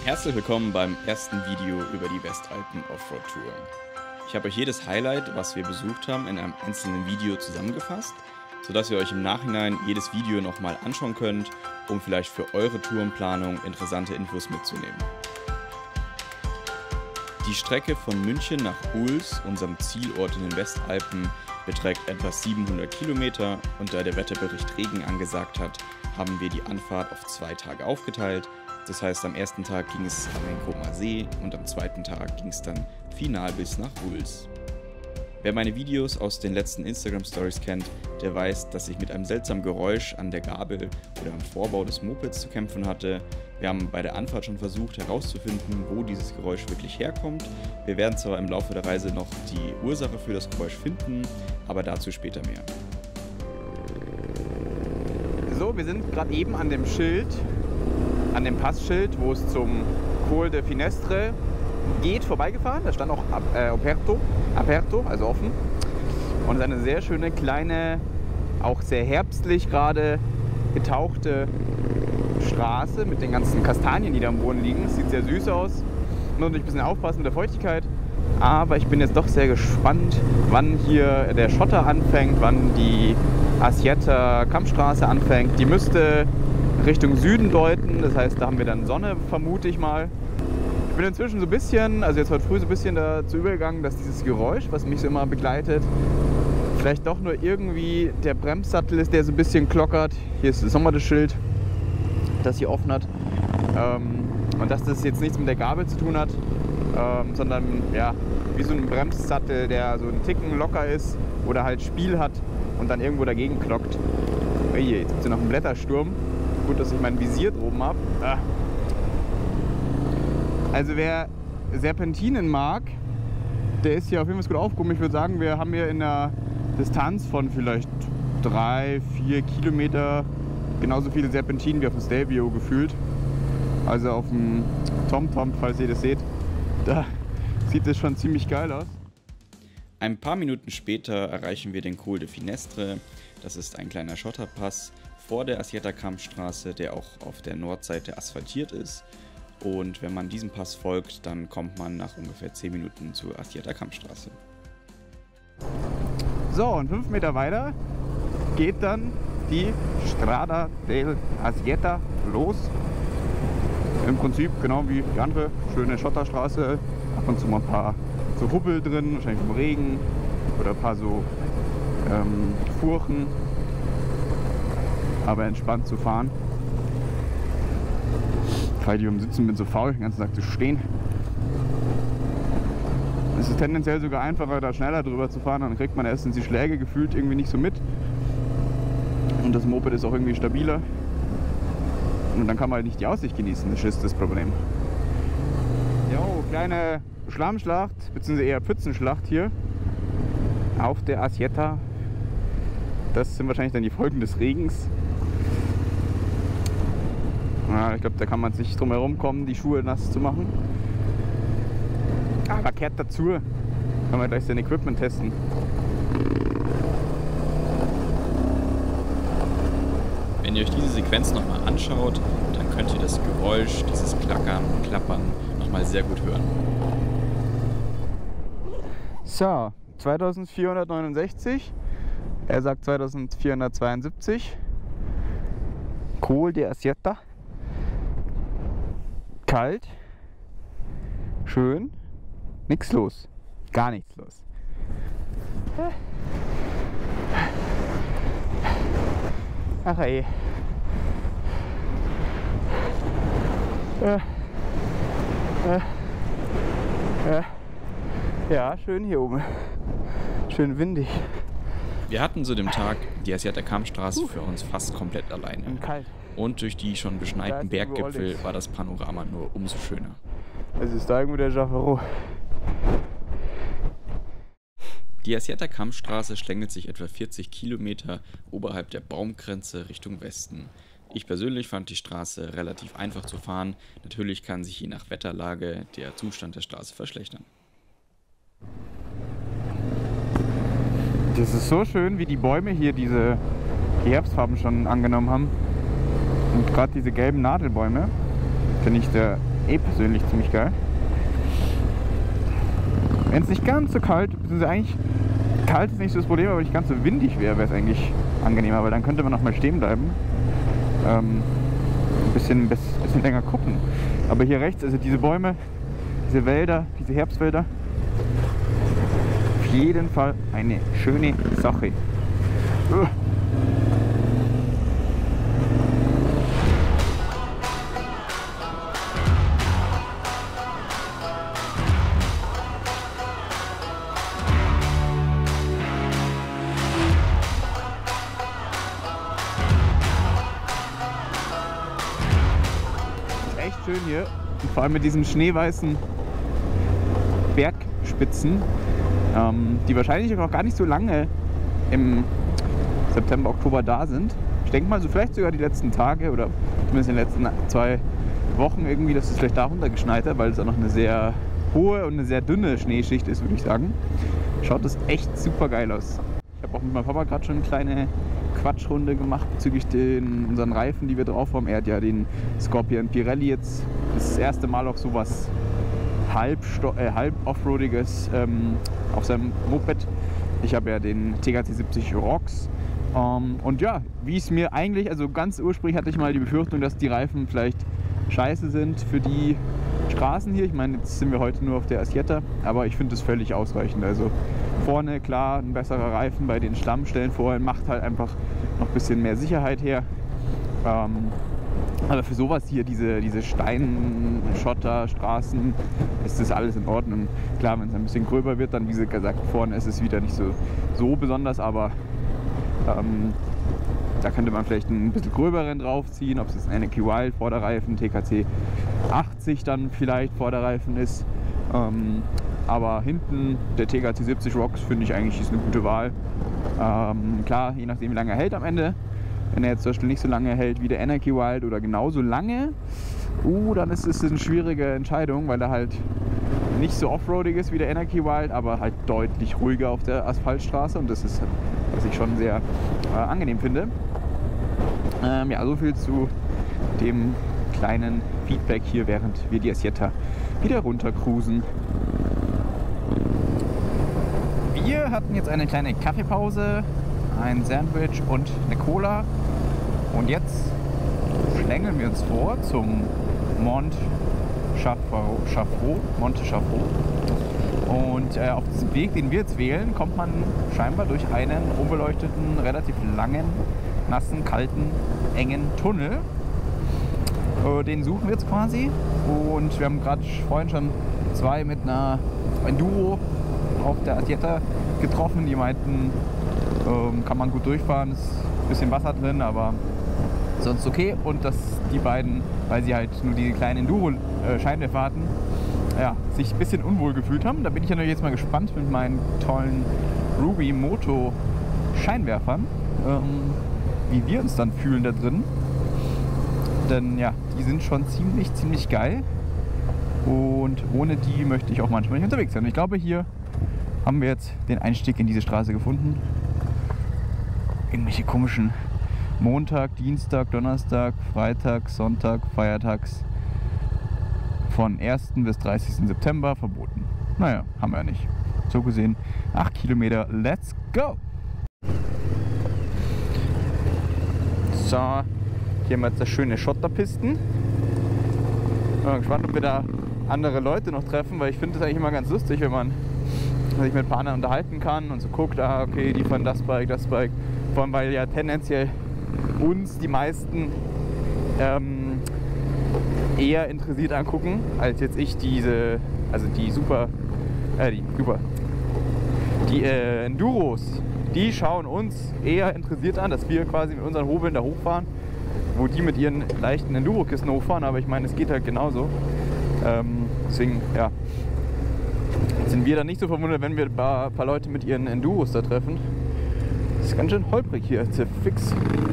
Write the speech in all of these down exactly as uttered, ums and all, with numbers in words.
Herzlich willkommen beim ersten Video über die Westalpen Offroad Tour. Ich habe euch jedes Highlight, was wir besucht haben, in einem einzelnen Video zusammengefasst, sodass ihr euch im Nachhinein jedes Video nochmal anschauen könnt, um vielleicht für eure Tourenplanung interessante Infos mitzunehmen. Die Strecke von München nach Oels, unserem Zielort in den Westalpen, beträgt etwa siebenhundert Kilometer und da der Wetterbericht Regen angesagt hat, haben wir die Anfahrt auf zwei Tage aufgeteilt. Das heißt, am ersten Tag ging es am Enkhumer See und am zweiten Tag ging es dann final bis nach Oels. Wer meine Videos aus den letzten Instagram-Stories kennt, der weiß, dass ich mit einem seltsamen Geräusch an der Gabel oder am Vorbau des Mopeds zu kämpfen hatte. Wir haben bei der Anfahrt schon versucht herauszufinden, wo dieses Geräusch wirklich herkommt. Wir werden zwar im Laufe der Reise noch die Ursache für das Geräusch finden, aber dazu später mehr. So, wir sind gerade eben an dem Schild, an dem Passschild, wo es zum Col de Finestre geht, vorbeigefahren. Da stand auch äh, aperto, aperto, also offen. Und es ist eine sehr schöne, kleine, auch sehr herbstlich gerade getauchte Straße mit den ganzen Kastanien, die da am Boden liegen. Sieht sehr süß aus. Muss natürlich ein bisschen aufpassen mit der Feuchtigkeit. Aber ich bin jetzt doch sehr gespannt, wann hier der Schotter anfängt, wann die Assietta Kammstraße anfängt. Die müsste Richtung Süden deuten, das heißt, da haben wir dann Sonne, vermute ich mal. Ich bin inzwischen so ein bisschen, also jetzt heute früh so ein bisschen dazu übergegangen, dass dieses Geräusch, was mich so immer begleitet, vielleicht doch nur irgendwie der Bremssattel ist, der so ein bisschen klockert. Hier ist nochmal das Schild, das hier offen hat. Ähm, und dass das jetzt nichts mit der Gabel zu tun hat, ähm, sondern ja, wie so ein Bremssattel, der so einen Ticken locker ist oder halt Spiel hat und dann irgendwo dagegen klockt. Oh je, jetzt gibt es ja noch einen Blättersturm. Gut, dass ich mein Visier droben habe. Ah. Also wer Serpentinen mag, der ist hier auf jeden Fall gut aufgehoben. Ich würde sagen, wir haben hier in einer Distanz von vielleicht drei, vier Kilometer genauso viele Serpentinen wie auf dem Stelvio gefühlt. Also auf dem TomTom, falls ihr das seht, da sieht das schon ziemlich geil aus. Ein paar Minuten später erreichen wir den Col de Finestre. Das ist ein kleiner Schotterpass vor der Assietta Kammstraße, der auch auf der Nordseite asphaltiert ist. Und wenn man diesem Pass folgt, dann kommt man nach ungefähr zehn Minuten zur Assietta Kammstraße. So, und fünf Meter weiter geht dann die Strada del Assietta los. Im Prinzip genau wie die andere schöne Schotterstraße. Ab und zu mal ein paar so Hubbel drin, wahrscheinlich vom Regen oder ein paar so ähm, Furchen. Aber entspannt zu fahren. Weil die im Sitzen bin so faul, den ganzen Tag zu stehen. Es ist tendenziell sogar einfacher, da schneller drüber zu fahren, dann kriegt man erstens die Schläge gefühlt irgendwie nicht so mit. Und das Moped ist auch irgendwie stabiler. Und dann kann man halt nicht die Aussicht genießen, das ist das Problem. Jo, kleine Schlammschlacht, beziehungsweise eher Pfützenschlacht hier auf der Assietta. Das sind wahrscheinlich dann die Folgen des Regens. Ja, ich glaube, da kann man sich drum herum kommen, die Schuhe nass zu machen. Aber kehrt dazu, kann man gleich sein Equipment testen. Wenn ihr euch diese Sequenz nochmal anschaut, dann könnt ihr das Geräusch, dieses Klackern und Klappern nochmal sehr gut hören. So, zweitausendvierhundertneunundsechzig. Er sagt zweitausendvierhundertzweiundsiebzig. Col de Assietta. Kalt. Schön. Nichts los. Gar nichts los. Ach ey. Äh. Äh. Äh. Ja, schön hier oben. Schön windig. Wir hatten zu dem Tag die Assietta Kammstraße für uns fast komplett alleine. Und kalt. Und durch die schon beschneiten Da ist irgendwo Berggipfel Olix. war das Panorama nur umso schöner. Es ist da irgendwo der Jaffero. Die Assietta Kammstraße schlängelt sich etwa vierzig Kilometer oberhalb der Baumgrenze Richtung Westen. Ich persönlich fand die Straße relativ einfach zu fahren. Natürlich kann sich je nach Wetterlage der Zustand der Straße verschlechtern. Das ist so schön, wie die Bäume hier diese Herbstfarben schon angenommen haben. Und gerade diese gelben Nadelbäume finde ich der eh persönlich ziemlich geil. Wenn es nicht ganz so kalt, beziehungsweise eigentlich kalt ist nicht so das Problem, aber nicht ganz so windig wäre, wäre es eigentlich angenehmer, weil dann könnte man noch mal stehen bleiben. Ähm, ein bisschen, bisschen länger gucken. Aber hier rechts, also diese Bäume, diese Wälder, diese Herbstwälder, auf jeden Fall eine schöne Sache. Uh. Echt schön hier und vor allem mit diesen schneeweißen Bergspitzen, ähm, die wahrscheinlich auch gar nicht so lange im September, Oktober da sind. Ich denke mal so vielleicht sogar die letzten Tage oder zumindest in den letzten zwei Wochen irgendwie, dass es vielleicht darunter geschneit hat, weil es auch noch eine sehr hohe und eine sehr dünne Schneeschicht ist, würde ich sagen. Schaut das echt super geil aus. Ich habe auch mit meinem Papa gerade schon eine kleine Quatschrunde gemacht bezüglich den unseren Reifen, die wir drauf haben. Er hat ja den Scorpion Pirelli jetzt das erste Mal auch sowas halb, äh, halb Offroadiges ähm, auf seinem Moped. Ich habe ja den T K C siebzig Rocks. Ähm, und ja, wie es mir eigentlich, also ganz ursprünglich hatte ich mal die Befürchtung, dass die Reifen vielleicht scheiße sind für die Straßen hier. Ich meine, jetzt sind wir heute nur auf der Assietta, aber ich finde das völlig ausreichend. Also vorne klar ein besserer Reifen bei den Schlammstellen vorher macht halt einfach noch ein bisschen mehr Sicherheit her. Ähm, aber für sowas hier, diese, diese Stein-, Schotter, Straßen, ist das alles in Ordnung. Klar, wenn es ein bisschen gröber wird, dann wie gesagt, vorne ist es wieder nicht so, so besonders, aber ähm, da könnte man vielleicht ein bisschen gröberen draufziehen, ob es jetzt ein Anarchy Wild Vorderreifen, T K C achtzig dann vielleicht Vorderreifen ist. Ähm, aber hinten der T K C siebzig Rocks finde ich eigentlich ist eine gute Wahl. Ähm, klar, je nachdem wie lange er hält am Ende. Wenn er jetzt zum Beispiel nicht so lange hält wie der Anarchy Wild oder genauso lange, uh, dann ist es eine schwierige Entscheidung, weil er halt nicht so offroadig ist wie der Anarchy Wild, aber halt deutlich ruhiger auf der Asphaltstraße und das ist, was ich schon sehr äh, angenehm finde. Ähm, ja, so viel zu dem kleinen Feedback hier, während wir die Assietta wieder runter cruisen. Wir hatten jetzt eine kleine Kaffeepause, ein Sandwich und eine Cola und jetzt schlängeln wir uns vor zum Mont Chaffreau, Monte Chaffreau. Und äh, auf diesem Weg, den wir jetzt wählen, kommt man scheinbar durch einen unbeleuchteten, relativ langen, nassen, kalten, engen Tunnel. Äh, den suchen wir jetzt quasi. Und wir haben gerade vorhin schon zwei mit einer Enduro auf der Assietta getroffen. Die meinten, ähm, kann man gut durchfahren, ist ein bisschen Wasser drin, aber sonst okay. Und dass die beiden, weil sie halt nur diese kleinen Enduro-Scheinwerfer hatten, ja, sich ein bisschen unwohl gefühlt haben. Da bin ich natürlich jetzt mal gespannt mit meinen tollen Ruby Moto Scheinwerfern, ähm, wie wir uns dann fühlen da drin. Denn ja, die sind schon ziemlich, ziemlich geil. Und ohne die möchte ich auch manchmal nicht unterwegs sein. Und ich glaube, hier haben wir jetzt den Einstieg in diese Straße gefunden. Irgendwelche komischen Montag, Dienstag, Donnerstag, Freitag, Sonntag, Feiertags von ersten bis dreißigsten September verboten. Naja, haben wir ja nicht. So gesehen, acht Kilometer, let's go! So, hier haben wir jetzt das schöne Schotterpisten. Ich bin gespannt, ob wir da andere Leute noch treffen, weil ich finde das eigentlich immer ganz lustig, wenn man sich mit ein paar anderen unterhalten kann und so guckt, ah, okay, die fahren das Bike, das Bike. Vor allem, weil ja tendenziell uns die meisten ähm, eher interessiert angucken, als jetzt ich diese, also die super, äh, die super, die äh, Enduros, die schauen uns eher interessiert an, dass wir quasi mit unseren Hobeln da hochfahren, wo die mit ihren leichten Enduro-Kisten hochfahren, aber ich meine, es geht halt genauso. Ähm, deswegen, ja, sind wir da nicht so verwundert, wenn wir ein paar, paar Leute mit ihren Enduros da treffen. Das ist ganz schön holprig hier, ist ja fix.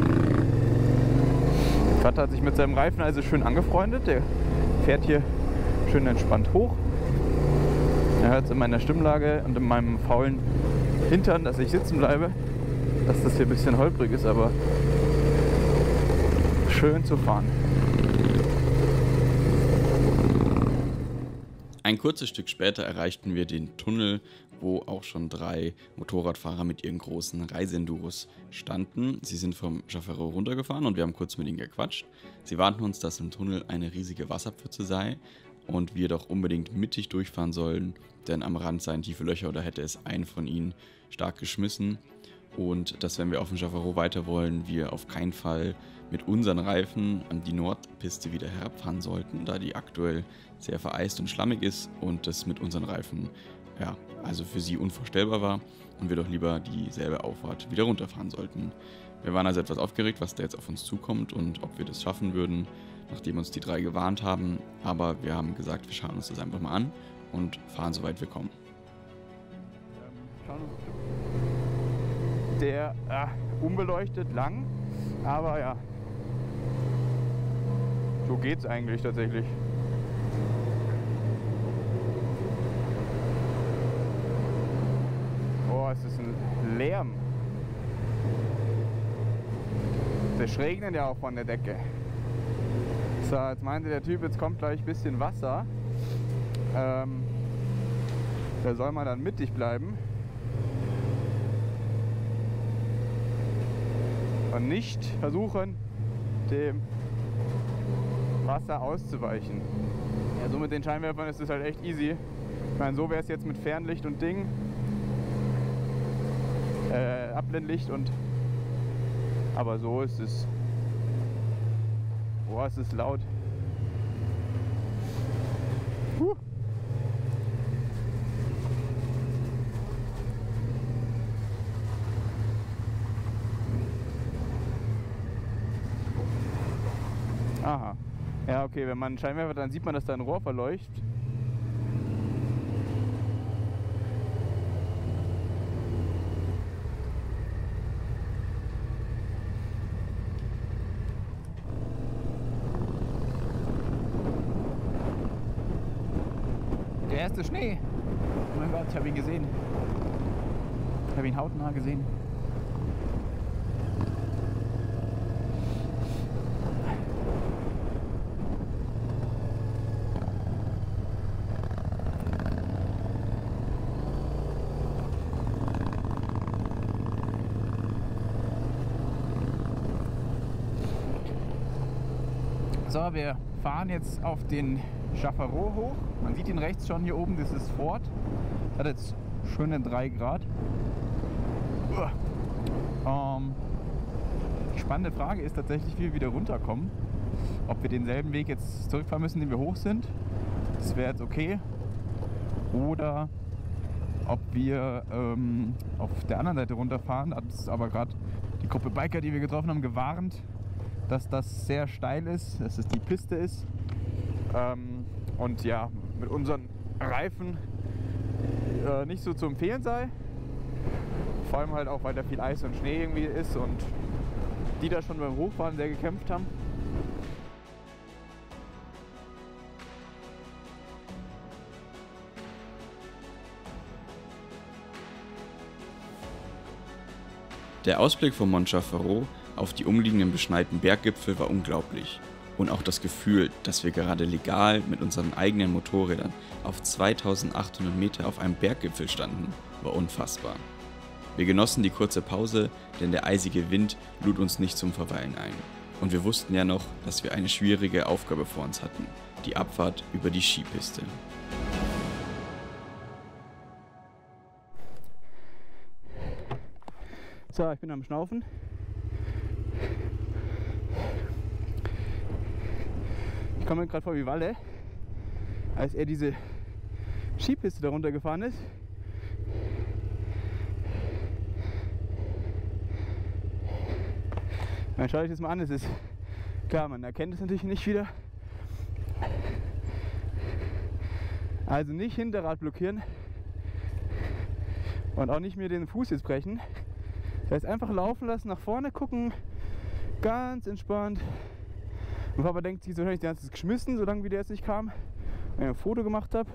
Der Vater hat sich mit seinem Reifen also schön angefreundet. Der fährt hier schön entspannt hoch. Er hört es in meiner Stimmlage und in meinem faulen Hintern, dass ich sitzen bleibe, dass das hier ein bisschen holprig ist, aber schön zu fahren. Ein kurzes Stück später erreichten wir den Tunnel, wo auch schon drei Motorradfahrer mit ihren großen Reiseenduros standen. Sie sind vom Jaffarot runtergefahren und wir haben kurz mit ihnen gequatscht. Sie warnten uns, dass im Tunnel eine riesige Wasserpfütze sei und wir doch unbedingt mittig durchfahren sollen, denn am Rand seien tiefe Löcher oder hätte es einen von ihnen stark geschmissen. Und dass, wenn wir auf dem Jaffarot weiter wollen, wir auf keinen Fall mit unseren Reifen an die Nordpiste wieder herabfahren sollten, da die aktuell sehr vereist und schlammig ist und das mit unseren Reifen, ja, also für sie unvorstellbar war und wir doch lieber dieselbe Auffahrt wieder runterfahren sollten. Wir waren also etwas aufgeregt, was da jetzt auf uns zukommt und ob wir das schaffen würden, nachdem uns die drei gewarnt haben, aber wir haben gesagt, wir schauen uns das einfach mal an und fahren soweit wir kommen. Ähm, schauen uns der äh, unbeleuchtet lang, aber ja, so geht's eigentlich tatsächlich. Oh, es ist ein Lärm. Das regnet ja auch von der Decke. So, jetzt meinte der Typ, jetzt kommt gleich ein bisschen Wasser. Ähm, da soll man dann mittig bleiben. Und nicht versuchen, dem Wasser auszuweichen. Ja, so mit den Scheinwerfern ist es halt echt easy. Ich meine, so wäre es jetzt mit Fernlicht und Ding. Äh, Abblendlicht und... Aber so ist es... Boah, es ist laut. Huh. Aha. Ja, okay, wenn man einen Scheinwerfer, dann sieht man, dass da ein Rohr verleuchtet. Der erste Schnee. Oh mein Gott, ich habe ihn gesehen. Ich habe ihn hautnah gesehen. So, wir fahren jetzt auf den Jaffarot hoch. Man sieht ihn rechts schon hier oben, das ist Fort. Das hat jetzt schöne drei Grad. Ähm, die spannende Frage ist tatsächlich, wie wir wieder runterkommen. Ob wir denselben Weg jetzt zurückfahren müssen, den wir hoch sind. Das wäre jetzt okay. Oder ob wir ähm, auf der anderen Seite runterfahren. Hat uns aber gerade die Gruppe Biker, die wir getroffen haben, gewarnt, dass das sehr steil ist, dass es die Piste ist. Ähm, und ja, mit unseren Reifen äh, nicht so zu empfehlen sei. Vor allem halt auch, weil da viel Eis und Schnee irgendwie ist und die da schon beim Hochfahren sehr gekämpft haben. Der Ausblick vom Mont Jaffarot auf die umliegenden beschneiten Berggipfel war unglaublich. Und auch das Gefühl, dass wir gerade legal mit unseren eigenen Motorrädern auf zweitausendachthundert Meter auf einem Berggipfel standen, war unfassbar. Wir genossen die kurze Pause, denn der eisige Wind lud uns nicht zum Verweilen ein. Und wir wussten ja noch, dass wir eine schwierige Aufgabe vor uns hatten, die Abfahrt über die Skipiste. So, ich bin am Schnaufen. Ich komme mir gerade vor wie Walle, als er diese Skipiste da runtergefahren ist. Dann schaue ich das mal an, es ist klar, man erkennt es natürlich nicht wieder. Also nicht Hinterrad blockieren und auch nicht mir den Fuß jetzt brechen. Das heißt, einfach laufen lassen, nach vorne gucken, ganz entspannt. Mein Papa denkt sich, so habe ich den ganzen geschmissen, solange wie der jetzt nicht kam, wenn ich ein Foto gemacht habe.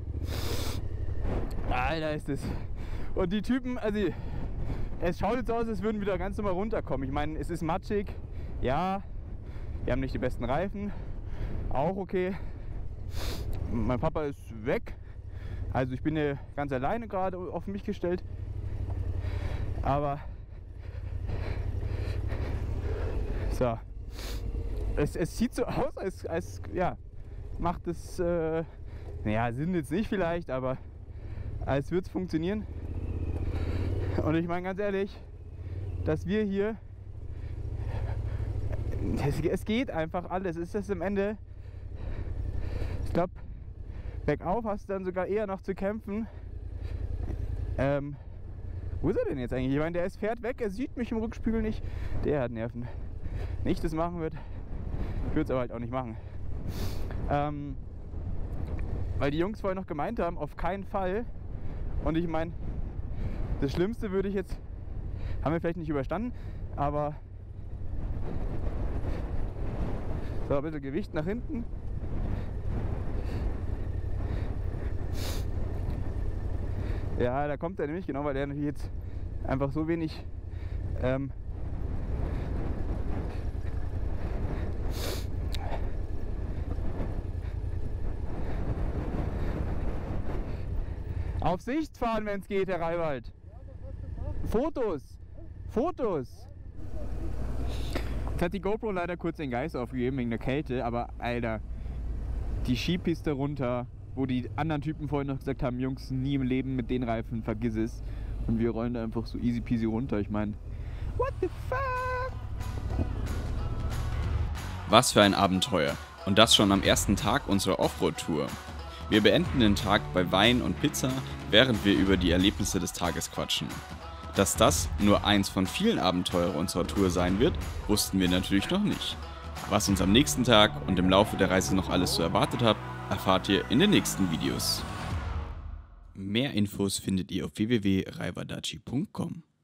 Alter, ist das. Und die Typen, also es schaut jetzt aus, als würden wir da ganz normal runterkommen. Ich meine, es ist matschig, ja, wir haben nicht die besten Reifen, auch okay. mein Papa ist weg. Also ich bin hier ganz alleine gerade auf mich gestellt. Aber so. Es, es sieht so aus, als, als ja, macht es, äh, naja, Sinn jetzt nicht vielleicht, aber als würde es funktionieren. Und ich meine ganz ehrlich, dass wir hier, es, es geht einfach alles. Es ist am Ende, ich glaube, bergauf hast du dann sogar eher noch zu kämpfen. Ähm, wo ist er denn jetzt eigentlich? Ich meine, der ist, fährt weg, er sieht mich im Rückspiegel nicht. Der hat Nerven. Nicht das machen wird, ich würde es aber halt auch nicht machen. Ähm, weil die Jungs vorher noch gemeint haben, auf keinen Fall. Und ich meine, das Schlimmste würde ich jetzt, haben wir vielleicht nicht überstanden, aber so ein bisschen Gewicht nach hinten. Ja, da kommt er nämlich, genau, weil der natürlich jetzt einfach so wenig ähm, auf Sicht fahren, wenn es geht, Herr Reiwald. Fotos! Fotos! Jetzt hat die GoPro leider kurz den Geist aufgegeben wegen der Kälte, aber Alter, die Skipiste runter, wo die anderen Typen vorhin noch gesagt haben, Jungs, nie im Leben mit den Reifen, vergiss es. Und wir rollen da einfach so easy peasy runter. Ich meine, what the fuck? Was für ein Abenteuer. Und das schon am ersten Tag unserer Offroad-Tour. Wir beenden den Tag bei Wein und Pizza, während wir über die Erlebnisse des Tages quatschen. Dass das nur eins von vielen Abenteuern unserer Tour sein wird, wussten wir natürlich noch nicht. Was uns am nächsten Tag und im Laufe der Reise noch alles so erwartet hat, erfahrt ihr in den nächsten Videos. Mehr Infos findet ihr auf w w w punkt reiwadachi punkt com.